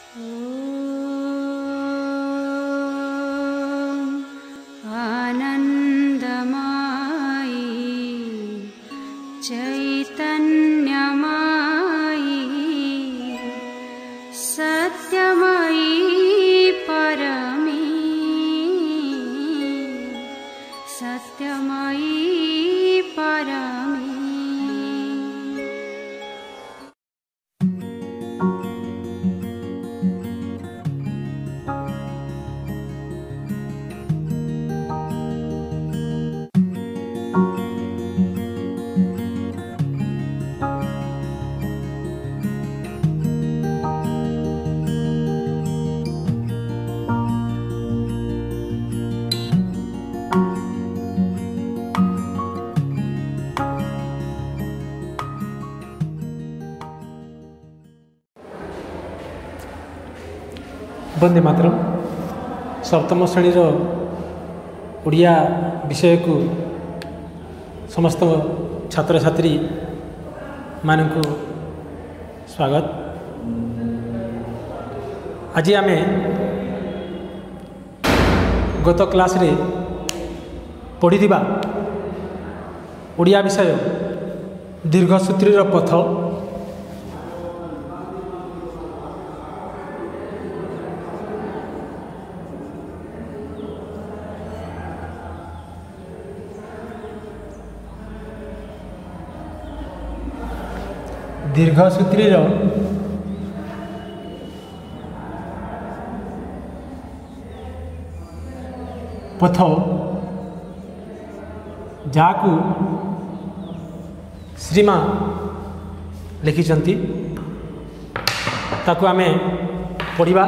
वंदे मातरम। सप्तम श्रेणी ओडिया विषय को समस्त छात्र छात्री मानक स्वागत। आज आम गत क्लास रे पढ़ी ओडिया विषय दीर्घसूत्री पथ दीर्घसूत्री पथ जाकू श्रीमा लिखिछंती ताकू आमे पढ़िबा।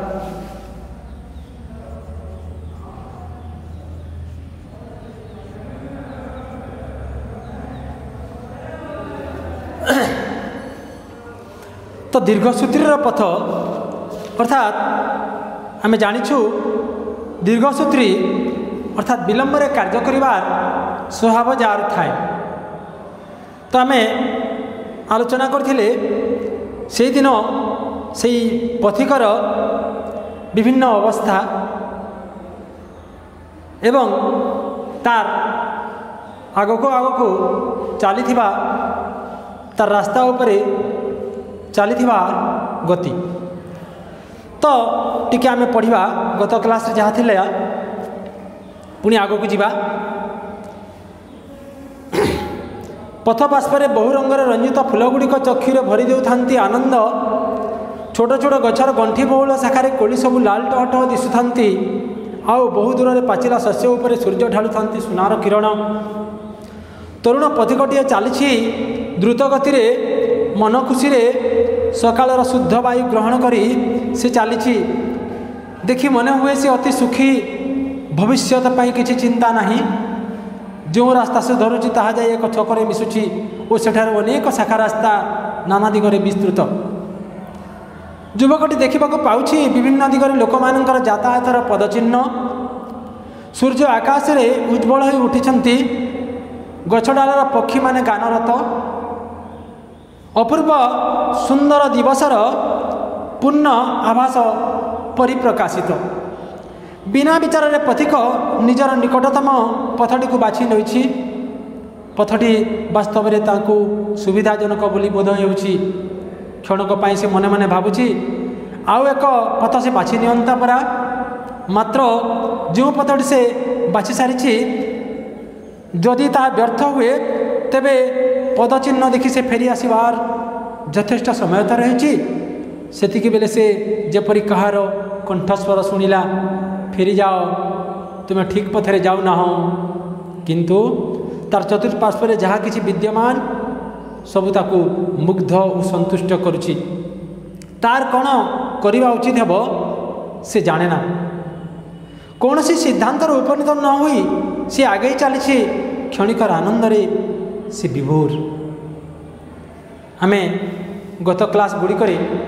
तो दीर्घसूत्री पथ अर्थात आमे जानिछु दीर्घसूत्री अर्थात विलंब रे कार्य करिवार स्वभाव जार थाए। तो आमे आलोचना करथिले से दिन से पथिकर विभिन्न अवस्था एवं तार आगको आगको चलीथिबा तार रास्ता उपरे चलीथिबा गति। तो टिके आमे पढ़िबा गत क्लास रे जहा थिले पुणी आगको जिबा। पथ पार्श्वे बहु रंगर रंजित फूलगुड़िक चक्षुरे भरी देउथांती आनंद। छोट छोट गछर गंठी बहुल शाखारे कोली सबु लाल टहटह दिशुथांती। आउ बहु दूर रे पाचिला शस्य उपरे सूर्य ढालुथांती सुनार किरण। तरुण पथिकटिए चलीछि द्रुत गति रे मन खुशी रे सकाळर शुद्ध वायु ग्रहण करी से चलीछि। देखि मन हुए से अति सुखी भविष्यत पाई किछि चिंता नाही। जो रास्ता से धरुछि ताहा जाई एक छकरे मिसुछि और सेठार अनेक शाखा रास्ता नाना दिगरे विस्तृत। युवकटी देखा पाउछि विभिन्न दिगरे लोकमानंकर यातायातर पदचिह्न। सूर्य आकाश रे उज्ज्वल होई उठिछंती। गछडालर पक्षी माने गानरत। अपूर्व सुंदर दिवसर पूर्ण आभास परिप्रकाशित। बिना विचार रे पथिक निजर निकटतम पथटी को बाछि नैछि। पथटी वास्तव में ताकू सुविधाजनक बोली बोध होउछि। क्षणक पाई से मने मने भाबुछि आउ एक पथ से बाछि नियंता परा। मात्र जो पथटी से बाछि सारिछि जदि ता व्यर्थ हुए तेबे पदचिह्न देखि से फेरी आसबार यथेष्ट समय तो रही। सेतिकी बेले से जेपरी कहार कंठस्वर शुणिला फेरी जाओ तुम्हें ठीक पथरे जाऊ ना हो। किंतु तार चतुर्पार्श्व जहाँ किसी विद्यमान सबू ताकू मुग्ध और संतुष्ट करुछि। तार कौन करवा उचित हेब से जाने ना। कौन सी सिद्धांतर उपनीत न हुई सी आगे चली क्षणिकर आनंद रे से विभोर। आमे गत क्लास गुड़िक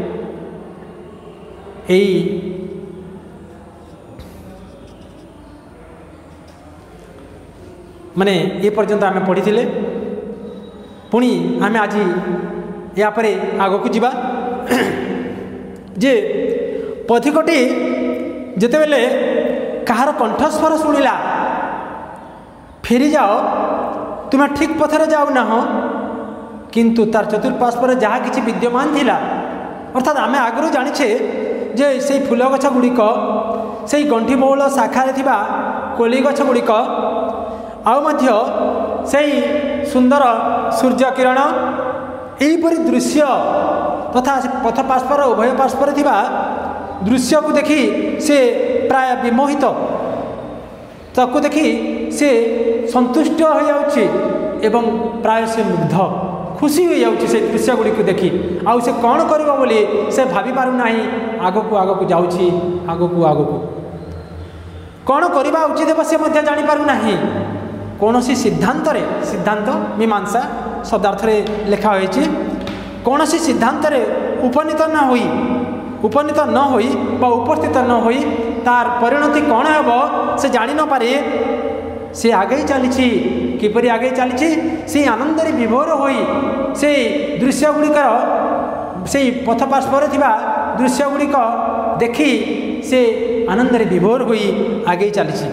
माने ये पर्यंत आमे पढ़ी थिले। पुणी आमे आज या परे आगो को जिबा जे पथिकटी जेतेबेले कहार कंठस्वर शुणिला फेरी जाओ तुम्हें ठीक पथरे जाऊ ना हो किंतु तार चतुर्पार्श्वर जहाँ किसी विद्यमान थिला अर्थात आम आगु जाचे जे से फूल गछ गुड़िक से गंठी बहुल शाखारे थिबा कोली गछ गुड़िक से सुंदर सूर्य किरण यहीपरि दृश्य तथा पथ पार्श्वर उभय पार्श्वर थिबा दृश्य को देखी से प्राय विमोहित ताकू देखी से संतुष्ट हो जाउछि एवं प्राय से मुग्ध खुशी हो जाउछि से दृश्य गुड़ी को देखी आउ से कौन करिबो बोली से भाभी पारु नाही आगकू जाउछि आगकू कौन करवा उचित हे से मध्य जानि पारु नाही कौन सी सिद्धांत मीमांसा शब्दार्थ लिखा होइछि कौन सी सिद्धांत उपनीत न होई बा उपस्थित न होई तार परिणति कौन हेब से जानि न पारे से आगे चली किपरि आगे चली से आनंद विभोर होई से दृश्य गुड़िकर से पथ पार्श्वर थिबा दृश्य गुड़िक देखी से आनंद विभोर होई आगे चली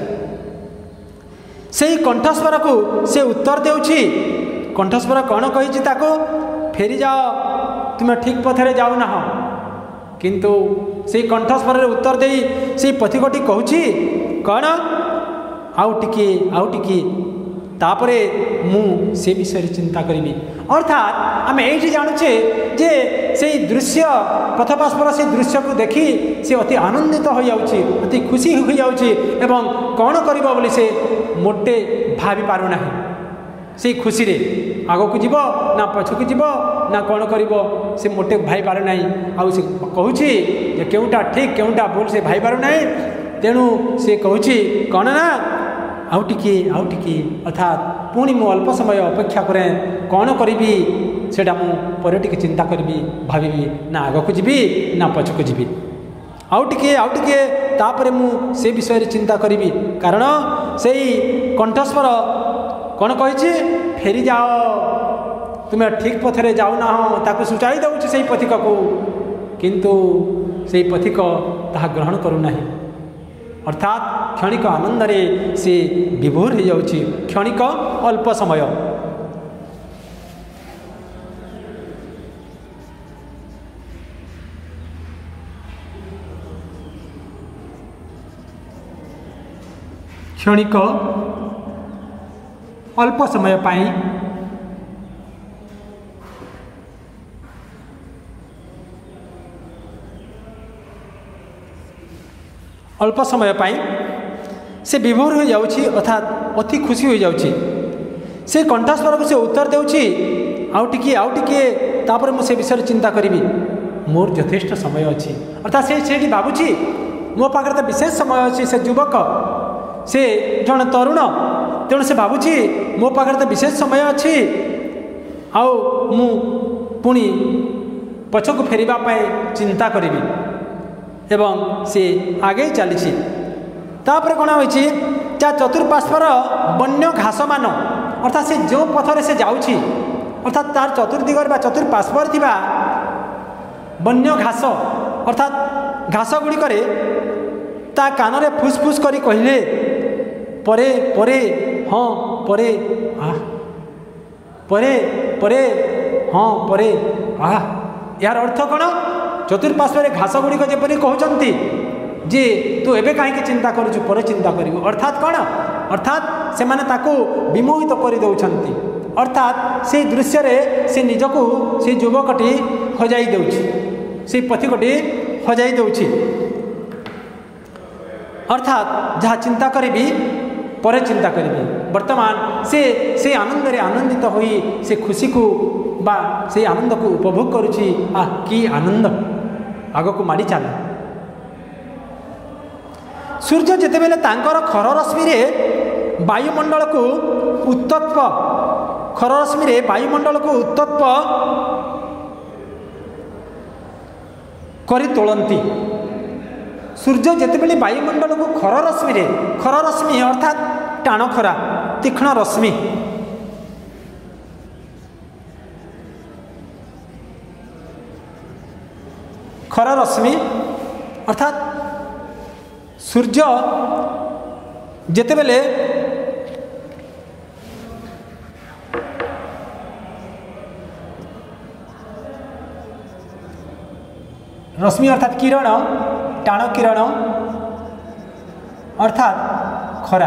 से कंठस्वर को से उत्तर देउछि कंठस्वर कौन कही ताको फेरी जाओ तुम्हें ठीक पथरे जाऊ ना किंतु से कंठस्वर उत्तर दे से पथिकटी कहूँ कौन आउ टिके तापरे मु से विषय चिंता करी अर्थात आम ये जानुचे जे से दृश्य पथपार्श्वर से दृश्य को देखी से अति आनंदित हो जाउछि अति खुशी हो जाउछि एवं कौन करिबो बोली से मोटे भाभी पारु नाही से खुशी रे आगो को जीवो ना पछ को जीवो ना कौन करिबो से मोटे भाई पारु नाही आउ से कहूछि जे केउटा ठीक केउटा भूल से भाई पारु नाही तेणु से कहूछि कौन ना आउ टिके अर्थात पुणी मु अल्प समय अपेक्षा करें कौन करी से पर टिके चिंता करी भावी ना आगक जी ना पछक जी आउ टिके तापर मु से विषय चिंता करी कारण से कंठस्वर कौन कही फेरी जाओ तुम्हें ठीक पथरे जाऊ ना ताकू सूचाई दउछि से पथिक को किंतु से पथिक ताहा ग्रहण करूना अर्थात क्षणिक आनंद रे से विभोर हो जाउछि क्षणिक अल्प समय क्षणिक अल्प समय पाई अल्प समय पाई से विभोर हो जाउछि अर्थात अति खुशी हो जाउछि से कंठस्वर को से उत्तर देउछि आउ टिके तापर मु से विषय चिंता करिवि मोर यथेष्ट समय अछि अर्थात से भाबुछि मो पाखरे तो विशेष समय अछि से युवक से जन तरुण तेणु से भाबुछि मो पाखरे तो विशेष समय अछि आउ मु पुणी पछक फेरिबा पाए चिंता करिवि एवं से आगे चली तापर कौन होइछि चतुर्पार्श्वर वन्य घास मान अर्थात से जो पथरे से जाउछि अर्थात तार चतुर्दिगर बा चतुर्पार्श्वर थिबा वन्य घास अर्थात घास गुड़िकरे ता कानरे फुसफुस करी कहले परे परे हाँ परे आह परे हाँ परे आह यार अर्थ कौन चतुर्पार्श्वर घास गुड़िक जेपरी कहते जे तू एबे कहीं चिंता करुचु पर चिंता करू अर्थात कौन अर्थात से माने ताको विमोहित कर दौरान अर्थात से दृश्य रे से निजको से युवकटी हजाई दौछि से पथिकटी हजाई दौछि अर्थात जहाँ चिंता करी पर चिंता करी वर्तमान से आनंद रे आनंदित होई से खुशी को बा से आनंद को उपभोग करुछि कि आनंद आग को माड़ी चला सूर्य जितेबेले तांकर खर रश्मि रे वायुमंडल को उत्तप्त खर रश्मि रे वायुमंडल को उत्तप्त करी तोलंती सूर्य जितेबेले वायुमंडल को खर रश्मि अर्थात टाण खरा तीक्ष्ण रश्मि खर रश्मि अर्थात सूर्य जेतेबेले रश्मि अर्थात किरण टाण किरण अर्थात खरा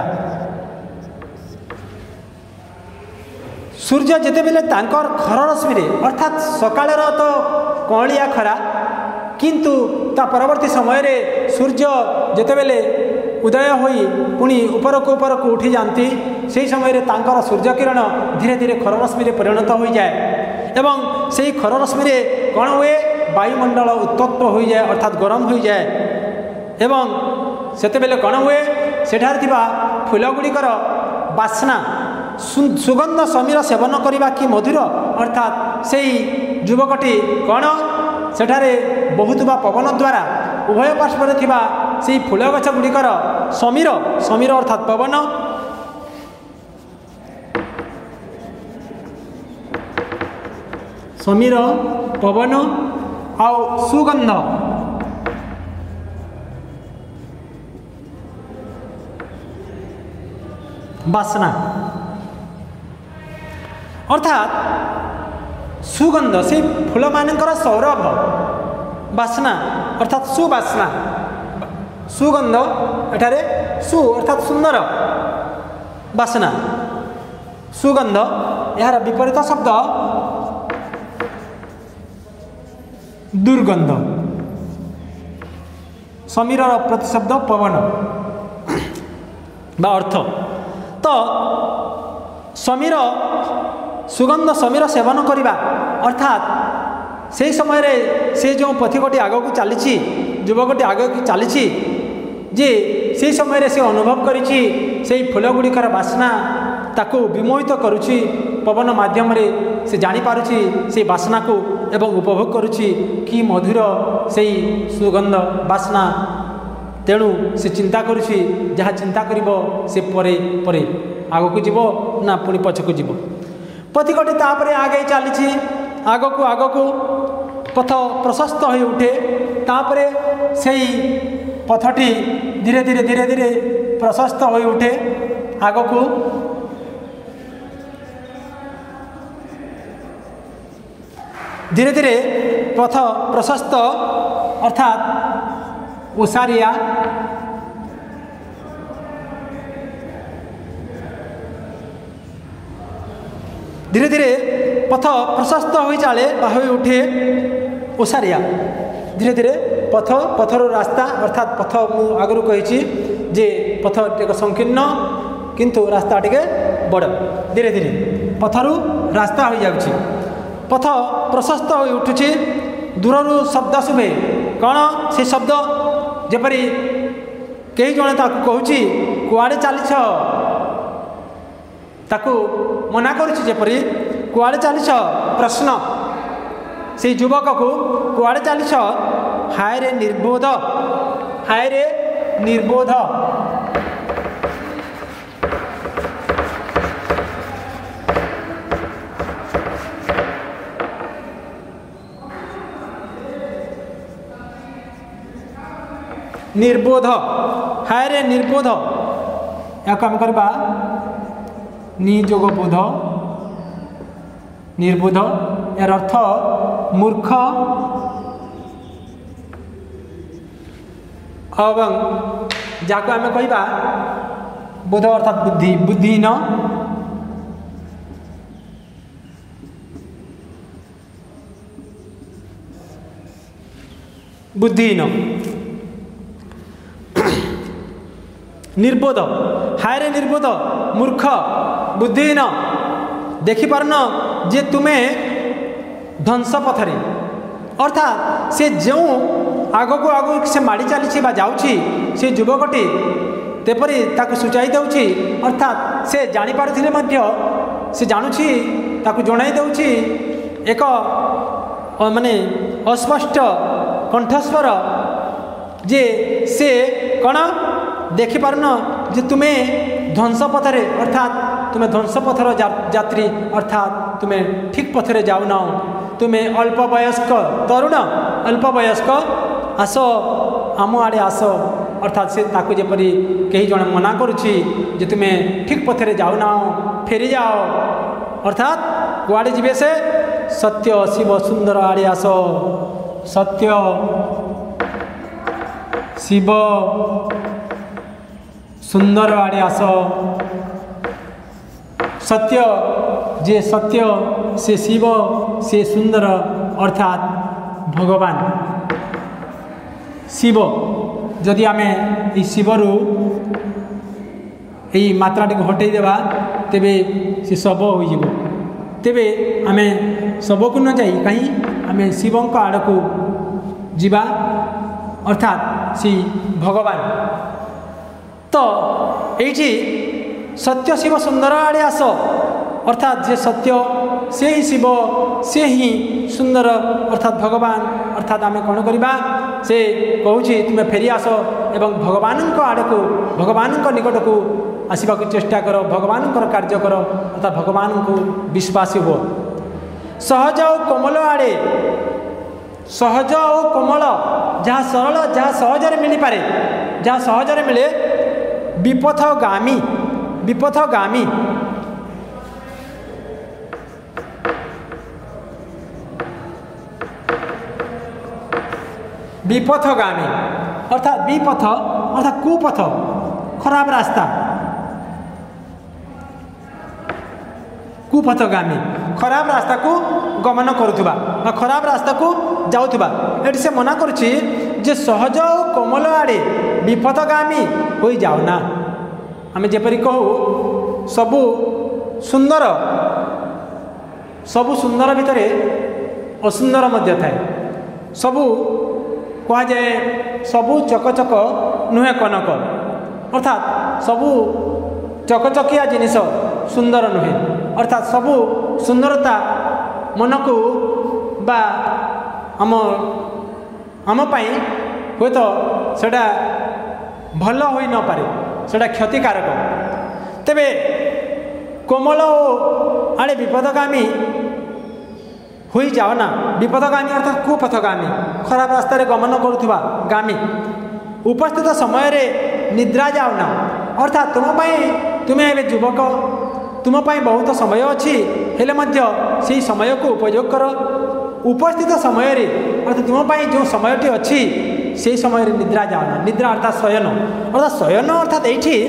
सूर्य जेतेबेले तांकर खर रश्मि अर्थात सकाळर तो कौलिया खरा किंतु ता परवर्ती समय रे सूर्य जेतेबेले उदय होई पुणी उपरक उपरक उठी जाती से समय रे तांकर सूर्य किरण धीरे धीरे खर रश्मि रे परिणत हो जाए एवं से खर रश्मि रे कौन हुए वायुमंडल उत्तप्त हो जाए अर्थात गरम हो जाए एवं सेतेबेले कौन हुए सेठार थिबा फूलगुड़िकर बास्ना सुगंध समीर सेवन करने कि मधुर अर्थात से युवकटी कौन सेठारे बहुतुबा पवन द्वारा उभय पार्श्वर थिबा से फूल गछ गुड़िकर समीर समीर अर्थात पवन समीर पवन आउ सुगंध बासना अर्थात सुगंध से फूल मानकर सौरभ बासना अर्थात सुबासना सुगंध एठारे सु अर्थात सुंदर बासना सुगंध यार विपरीत शब्द दुर्गंध समीर प्रतिशब्द पवन बा अर्थ तो समीर सुगंध समीर सेवन करवा अर्थात से समय रे से जो पथिकटी आग को चली युवकटी आग को चली जे से समय रे से अनुभव करिछि से फूलगुड़िकर बास्ना ताकू विमोहित करुछि पवन माध्यम रे से जानी पारुछि से बास्ना को एवं उपभोग करुछि कि मधुर से सुगंध बास्ना तेणु से चिंता करुछि जहाँ चिंता करिबो से परे परे आग को जीव ना पुणी पछक जीव पथिकटी तापरे आगे चली आग को पथ प्रशस्त हो उठे तापरे सेई पथटी धीरे धीरे धीरे धीरे प्रशस्त हो उठे आग को धीरे धीरे पथ प्रशस्त अर्थात ओसारिया धीरे धीरे पथ प्रशस्त हो चले हो उठे ओसारिया धीरे धीरे पथर रास्ता अर्थात पथ मु आगु कही जे पथ टे संकीर्ण किंतु रास्ता टे बड़ धीरे धीरे पथरु रास्ता हो जाउछि पथ प्रशस्त हो उठुछि दूररू शब्द शुभे कौन से शब्द जेपरी कई जने ताकू कहूछि कुआड़े चलीछ ताकू मना करुछि जेपरी कुआड़े चलीछ प्रश्न से युवक को कुआड़े चलीछ हाय रे निर्बोध हाय रे निर्बोध निर्बोध हाय रे निर्बोध या काम करबा निजोग बोध निर्बोध यार अर्थ मूर्ख एवं जाको आम कहबा बोध अर्थात बुद्धि बुद्धिहीन बुद्धिहीन निर्बोध हाय रे निर्बोध मूर्ख बुद्धिहीन देखिपारन जे तुम्हें ध्वंस पथरे अर्थात से जो आग को आग से माड़ी चली जाऊँगी से युवकटी तेपरी ताकू सूचाई दौची अर्थात से जानीपारे से जानुची ताकू जणाई दौची एक माने अस्पष्ट कंठस्वर जे से कौन देखिपारन जे तुम्हें ध्वंस पथरे अर्थात तुम्हें ध्वंस पथर यात्री अर्थात तुम्हें ठीक पथरे जाऊन तुम्हें अल्प वयस्क तरुण अल्प वयस्क आस आम आड़े आस अर्थात से ताकू जेपरी कहीं जन मना करुच्ची जे तुम्हें ठीक पथे जाऊना फेरी जाओ अर्थात कुआड़े जीवे से सत्य शिव सुंदर आड़े आस सत्य शिव सुंदर आड़े आस सत्य जे सत्य से शिव से सुंदर अर्थात भगवान शिव जदि आमे ई शिवरु यही मात्राटी हटई देवा तेबे से शब हो तेबे आमे शब को न जाई कहीं आमे शिवंक आड़ को जीवा अर्थात सी भगवान तो ये सत्य शिव सुंदर आड़े आस अर्थात जे सत्य से ही शिव से ही सुंदर अर्थात भगवान अर्थात आमे कौन करवा से कहूँ तुम्हें फेरी आस एवं भगवान आड़ को भगवान निकट को आसवा चेष्टा कर भगवान कार्य कर अर्थात भगवान को विश्वासी हो सहज और कोमल आड़े सहज और कोमल जहाँ सरल जहाँ सहजरे मिल पारे जहाँ सहजरे मिले विपथगामी विपथगामी अर्थात विपथ अर्थात कुपथ खराब रास्ता कुपथगामी खराब रास्ता को गमन करुवा खराब रास्ता को जाऊवा ये से मना करुच्ची जे सहज और कोमल आड़े विपथगामी हो जाऊना आम जेपरी कहू सबु सुंदर भितर असुंदर मध्य थाए सबु कह जाए सबु चकचक नुहे कनक अर्थात सबु चकचकिया जिनिस सुंदर नुहे अर्थात सबु सुंदरता मन को बा आम पाई हुए तो सेटा भल हो न पारे सेटा क्षतिकारक तेबे कोमल आड़े विपदगामी हो जाओना विपदगामी अर्थात कुपथगामी खराब रास्तार गमन करुवा गामी उपस्थित समय रे निद्रा जाओना अर्थात तुम्हें एवं युवक तुम बहुत समय अच्छी हेले मध्य से समय को उपयोग कर उपस्थित समय रे अर्थात तुम जो समयटी अच्छी से समय रे निद्रा जाओना निद्रा अर्थात शयन अर्थात ये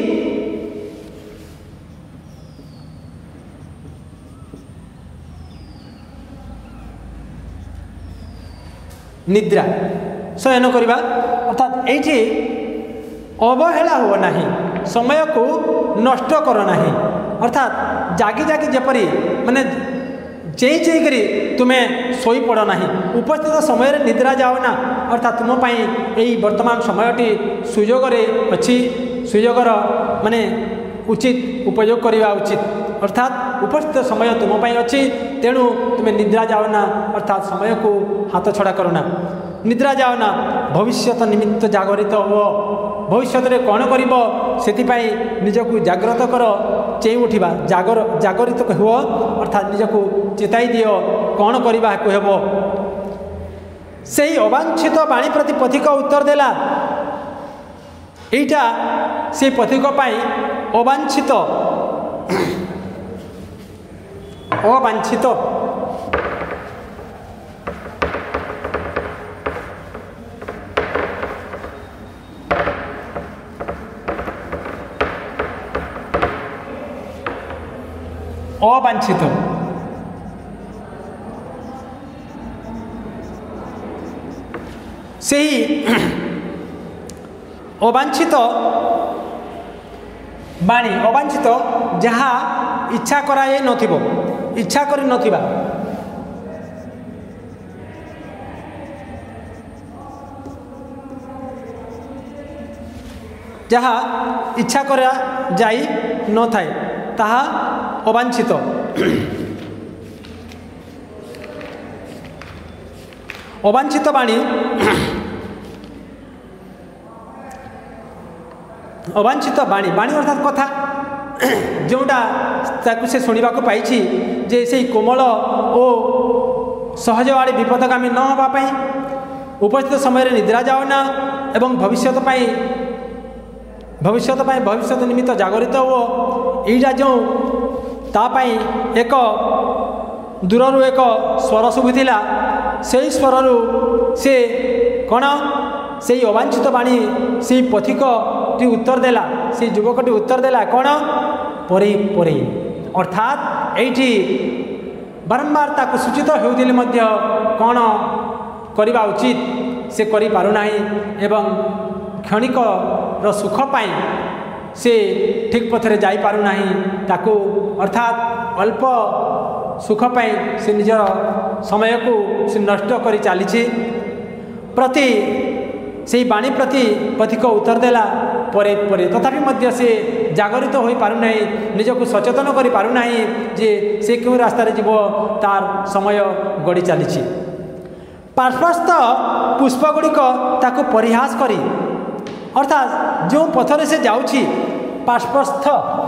निद्रा शयन करवा अर्थात ये अवहेला हो नहीं समय को नष्ट कर नहीं अर्थात जागी जागी जपरी माने चेई चेई करी तुम्हें सोई पड़ ना उपस्थित समय रे निद्रा जाओ ना अर्थात तुम यही वर्तमान समयटी सुजोग अच्छी सुजोगर माने उचित उपयोग करवा उचित अर्थात उपस्थित समय तुम अच्छी तेणु तुम्हें निद्रा जाओ ना अर्थात समय को हाथ छड़ा करना निद्रा जाओ ना भविष्य निमित्त जागरित हो भविष्य में कौन कर निजक जाग्रत कर चेई उठा जागरित हो अर्थात निजक चेताई दियो कौन करवा हेब से अवांछित वाणी प्रति पथिक उत्तर देला एटा से पथिक अवांछित अवांछित अवांछित से अवांछित बाणी अवांछित जहाँ इच्छा कराई नथिबो इच्छा करी नथिबा जहाँ इच्छा करा जाई न थाए ताहा अवांछित अवांछित बाणी अवांछित बाणी बाणी अर्थात कथा जोटा ताकू से शुणा पाई जे से कोमल और सहज आड़े विपदगामी न होगापी उपस्थित समय निद्रा जाओ ना एवं भविष्यत निमित्त जागरित हो यहीटा जो तापाई एक दूररू एक स्वर शुभुला से स्वरु से कौन से अवांछित बाणी से पथिकटी उत्तर देला से युवकटी उत्तर देला कौन परे परे अर्थात एठी बारंबार ताको सूचित होउथिले मध्य कौन करबा उचित से करि पारु नाही एवं क्षणिक रो सुख पाई से ठीक पथरे जाई पारु नाही ताको अर्थात अल्प सुख पाई से निजर समय को से नष्ट करी चली प्रति से बाणी प्रति पथिक उत्तर देला परे परे तथापि मध्य से जागरित हो पारु नाही निजको सचेतन करि पारु नाही जे से क्यों रास्ता रे जीव तार समय गड़ी चली पार्श्वस्थ पुष्पगुड़िक ताको परिहास करी अर्थात जो पथरे से जाउछि पार्श्वस्थ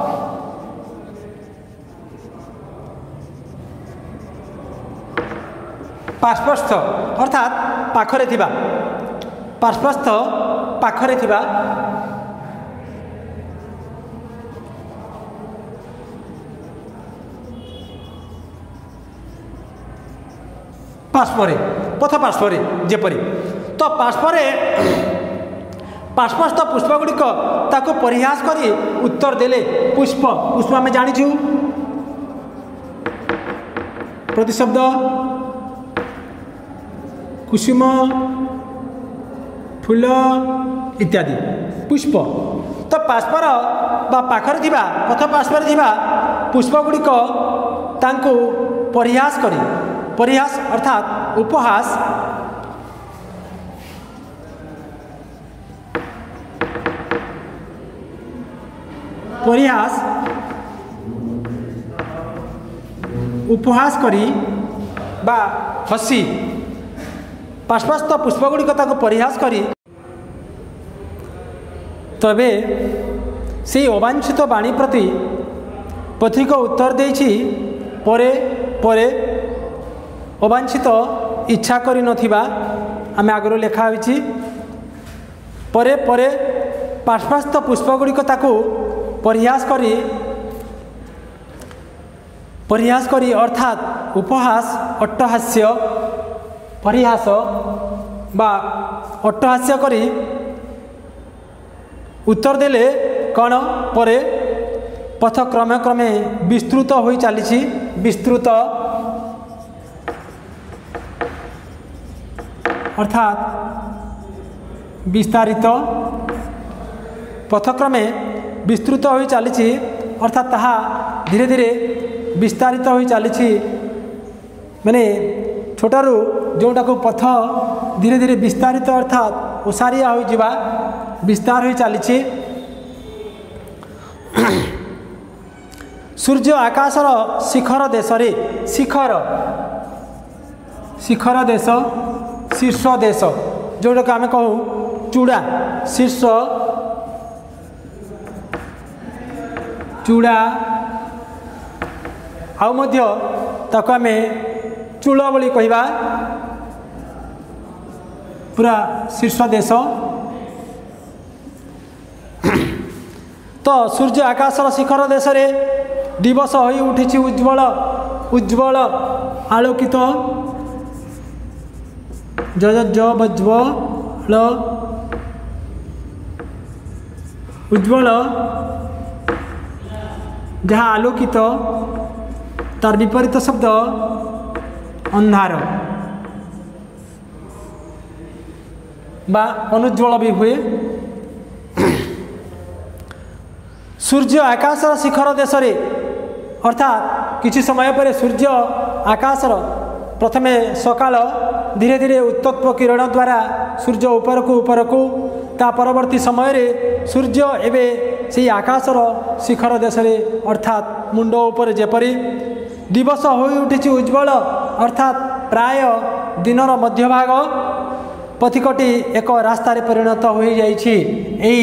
अर्थात पाखरे थिबा पार्श्वस्थ पाखरे थिबा पार्श्वरे पथ पार्श्वरे जेपरी तो पार्श्वस्थ पुष्पगुड़िक ताको परिहास करी उत्तर देले पुष्प पुष्प आम जानिछु प्रतिशब्द कुसुम फूल इत्यादि पुष्प तो पार्श्वर बा पाखरे थिबा पथ पार्श्वर थिबा पुष्पगुड़िक तांको परिहास करी परिहास अर्थात उपहास परिहास उपहास करी बा हसी पार्श्वस्थ पुष्पगुड़िक ताको परिहास करी तबे से अवांछित बाणी प्रति पथिक उत्तर देछि परे परे अवांछित इच्छा करी नथिबा आमे आगरो लेखा होइछि परे परे पार्श्वस्थ पुष्पगुड़िक ताको परिहास करी अर्थात उपहास अट्टहास्य परिहास बा अट्टहास्य करी उत्तर देले कौन परे पथ क्रमे क्रमे विस्तृत होई चली विस्तृत अर्थात विस्तारित पथक्रमे विस्तृत होई चली अर्थात ताहा धीरे धीरे विस्तारित होई चली माने छोटारू जोटा को पथ धीरे धीरे विस्तारित अर्थात ओसारिया हो जिबा विस्तार होई चली सूर्य आकाशर शिखर देश रे शिखर देश शीर्ष देश जोटा को आम कहूँ चूड़ा शीर्ष चूड़ा आउ मध्य ताको आमे चूल बोली कहिबा पूरा शीर्ष देश तो सूर्य आकाशर शिखर देश रे दिवस होई उठिछि उज्ज्वल उज्ज्वल आलोकित ज्वल उज्ज्वल जहाँ आलोकित तार विपरीत शब्द अंधार बा अनुज्वल भी हुए सूर्य आकाशर शिखर देश रे अर्थात किछि समय पर सूर्य आकाशर प्रथमे सकाल धीरे धीरे उत्तप्त किरण द्वारा सूर्य उपरकू ता परवर्ती समय रे सूर्य एवं से आकाशर शिखर देश रे अर्थात मुंड उपर जेपरी दिवस होई उठिछि उज्ज्वल अर्थात प्राय दिनर मध्यभाग पथिकटी एक रास्तार परिणत हो जाइछि एई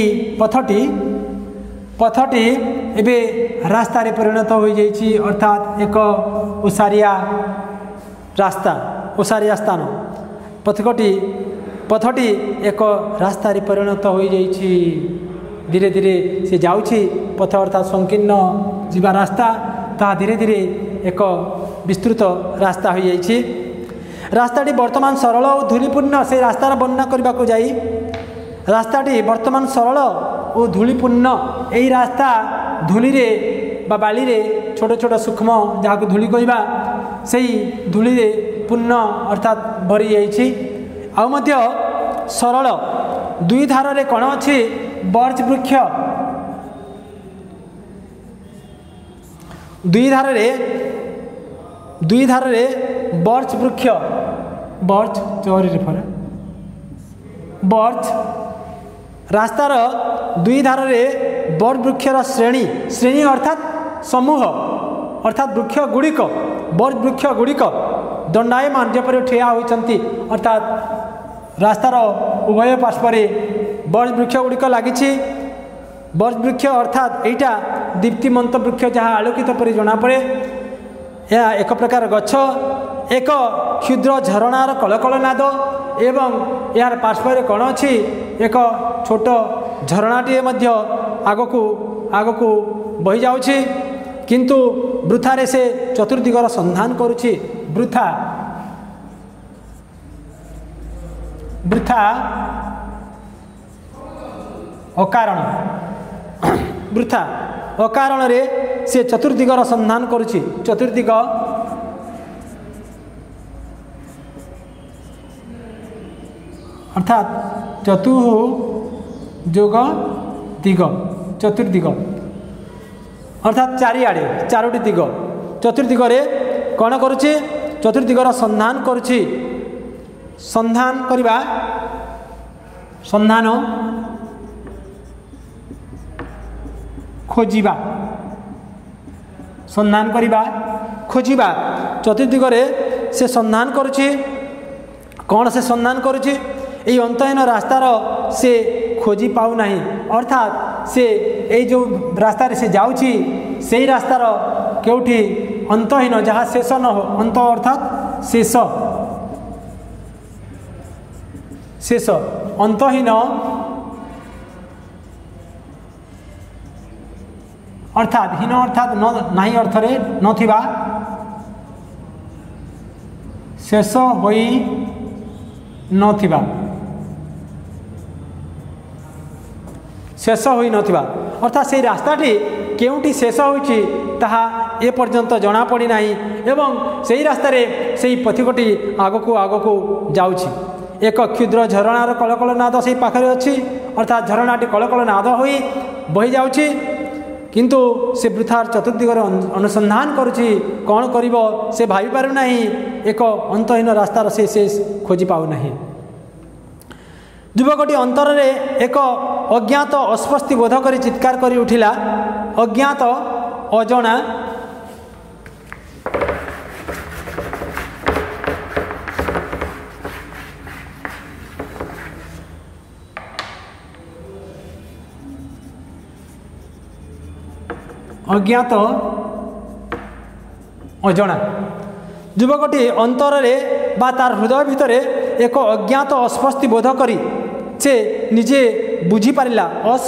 पथटी एबे रास्तार परिणत हो जाइछि अर्थात एक ओसारिया रास्ता ओसारिया स्थान पथिकटी पथटी एक रास्ता परिणत हो जाइछि। धीरे धीरे से जाउछि पथ अर्थात संकीर्ण जीवा रास्ता ता धीरे धीरे एक विस्तृत रास्ता हो जाइछि। रास्ताटी वर्तमान सरल और धूलिपूर्ण से रास्तार वर्णना करने को जाई रास्ताटी वर्तमान सरल और धूलिपूर्ण यही रास्ता धूली रे बा बाली रे छोट छोट सूक्ष्म जहाँ को धूली कहवा से धूली रे पूर्ण अर्थात भरी जाइछि। आउ मध्य सरल दुई धार रे कण अछि बर्च वृक्ष दुई धार रे बर्च वृक्ष बर्च चोरी रे फरे बर्च रास्तार दुई धार रे बर्च वृक्षर श्रेणी अर्थात समूह अर्थात वृक्ष गुड़िक बर्च वृक्ष गुड़िक दंडायमान जपरि ठिया होइछन्ति अर्थात रास्तार उभय पार्श्वरे बर्च वृक्ष गुड़िक लागिछि। बर्च वृक्ष अर्थात एटा दीप्तिमंत वृक्ष जहाँ आलोकित परि जना पड़े। यह एक प्रकार गछ एक क्षुद्र झरणार कलकल नाद एवं यार पार्श्वर कण अछि एक छोट झरणाटीए मध्य आगकू बही जाउछि किंतु वृथारे से चतुर्दिगर संधान करुछि। वृथा अकारण वृथा अकारण रे से चतुर्दिगर संधान करुछि। चतुर्दिग अर्थात चतुर्योग दिग चतुर्दिग अर्थात चारिआडे चारोटी दिग चतुर्दिगरे कौन करुछि चतुर्दिगर संधान करुछि। संधान करिबा संधान खोजिबा संधान करिबा खोजिबा चतुर्दिगरे से संधान करुछि। कौन से संधान करुछि यही अंतहीन रास्तार से खोजी पाऊ नहीं अर्थात से यही जो रास्तार से जाउछि से रास्तार केउठी अंतहीन जहाँ शेष न हो अंत अर्थात शेष शेष अंतहीन अर्थात हीन अर्थात नहीं अर्थरे नथिबा शेष होई नथिबा शेष होई नथिबा अर्थात से रास्ताटी केउटी शेष होइछि ताहा ए पर्यंत जना पड़ी नाही एवं सेही रास्तारे सेही पथिकटी आगकू जाउछि। एक क्षुद्र झरणार कलकल नाद से पाखरे अछि अर्थात झरणाटी कलकल नाद होई बही जाउछि किंतु से वृथार चतुर्दिगर अनुसंधान करुछि कौन करिवो से भाबी पारु नाही एक अंतहीन रास्तार से शेष खोजी पाउ नाही। युवकटी अंतर रे एक अज्ञात अस्पष्टि बोध करी चित्कार करी उठिला। अज्ञात अजणा अज्ञात अजणा युवकटी अंतर रे बा तार हृदय भितर एक अज्ञात अस्पष्टि बोध करी से निजे बुझी पारिला।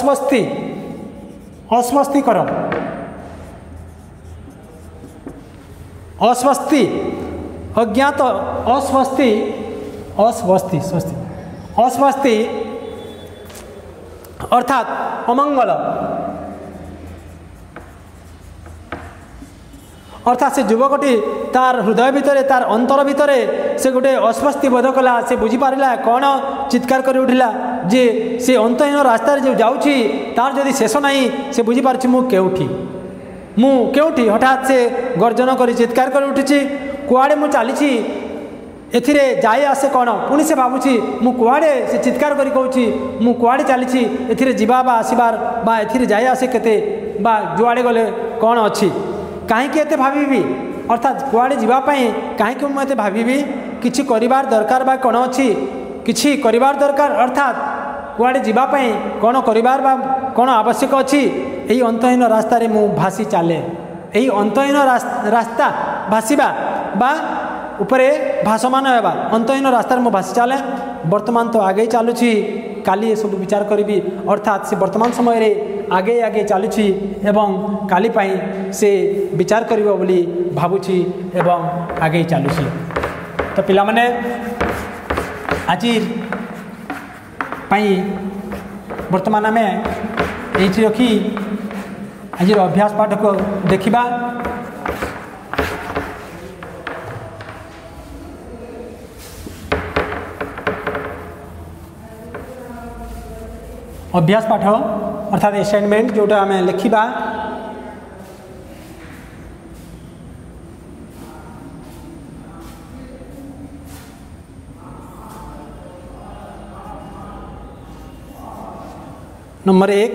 अस्पष्टिकर अस्पष्टि अज्ञात अस्पष्टि अर्थात अमंगल अर्थात से युवकटी तार हृदय भितर तार अंतर भितर से गोटे अस्पष्टि बोध कला से बुझी पारिला कौन चित्कार कर उठिला जे से अंतहीन रास्ता जो जाउछि तार जदि शेष नहीं से बुझी पारछि मु केउठी हठात से गर्जन करी चित्कार कर उठिछि कुआड़े मु चालिछि एथिरे जाए आसे कौन पुणी से भावुछि मु कुआड़े से चित्कार करी कहूछि मु कुआड़े चालिछि एथिरे जिबा बा आसीबार बा एथिरे जाए आसे केते बा जुआड़े गले कौन अछि कहीं एते भावी अर्थात कुआड़े जीवाई कहीं मुझे भावी किसी करिवार दरकार बा कौन अच्छी किसी करिवार दरकार अर्थात कुआड़े जीवाई कौन करिवार बा कौन आवश्यक अच्छी यही अंतहीन रास्तार मु भासी चले यही अंतहीन रास्ता भाषा बा उपरे भाषमान होगा अंतहीन रास्तार मु भासी चले वर्तमान तो आगे चलुची काली सब विचार करी अर्थात से वर्तमान समय रे आगे आगे चलुची एवं काली पाई से विचार करिवो बोली भाबुची एवं आगे चलुची। तो पिला माने आज पाई वर्तमान आम ये रखी आज अभ्यास पाठ को देखिबा। अभ्यास पाठ अर्थात असाइनमेंट जोटा आम लिखा नंबर 1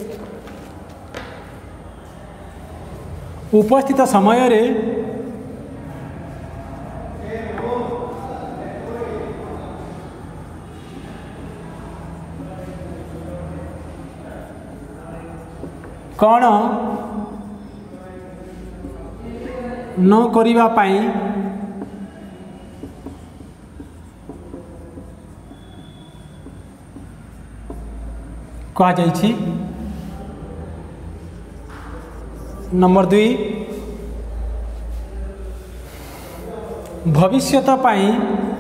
उपस्थित समय रे कौन न करिबा पाई कहा जाइछि। नंबर 2 भविष्यत पाई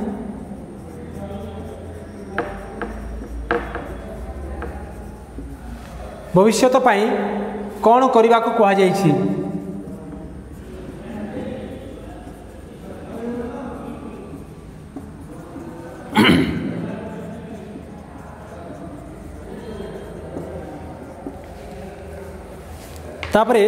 भविष्यत पाई कौन करने को कहा जाइछि। तापरे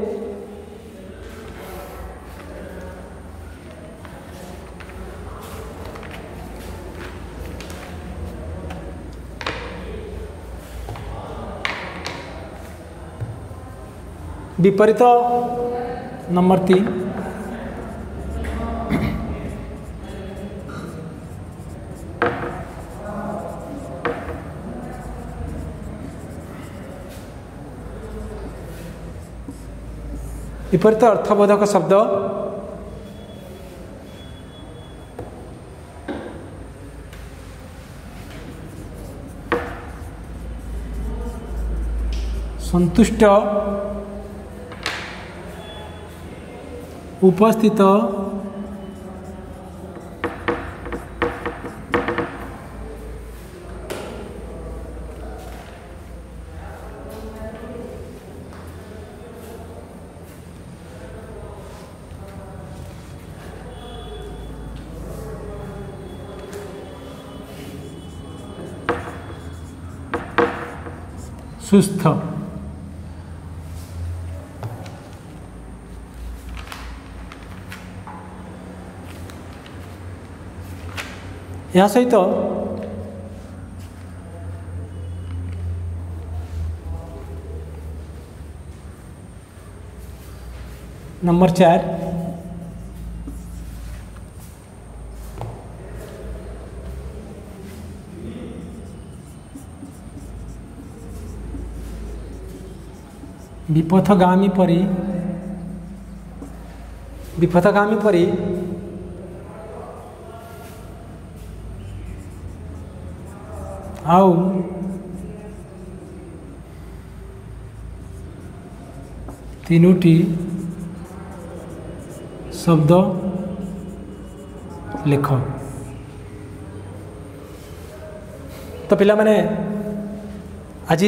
विपरीत नंबर 3 विपरीत अर्थबोधक शब्द संतुष्ट उपस्थित सुस्थ या सहित नंबर 4 विपथगामी परी आउ तीनोटी शब्द लिख। तो पिला माने आज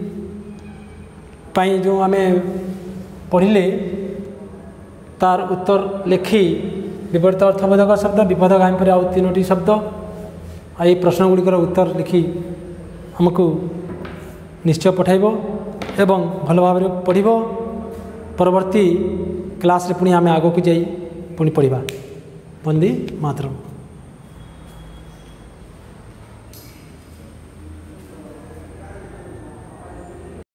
पाई जो आमे पढ़िले तार उत्तर लिखि विपरीत अर्थबोधक शब्द विपथगामी पर आउ तीनोटी शब्द आई प्रश्न गुड़िकर उत्तर लिखि हमको निश्चय पठाइब एवं भल भाव पढ़िब। परवर्ती क्लास रे पुणी आमे आगो को जाई पुणी पढ़िबा। वंदे मातरम।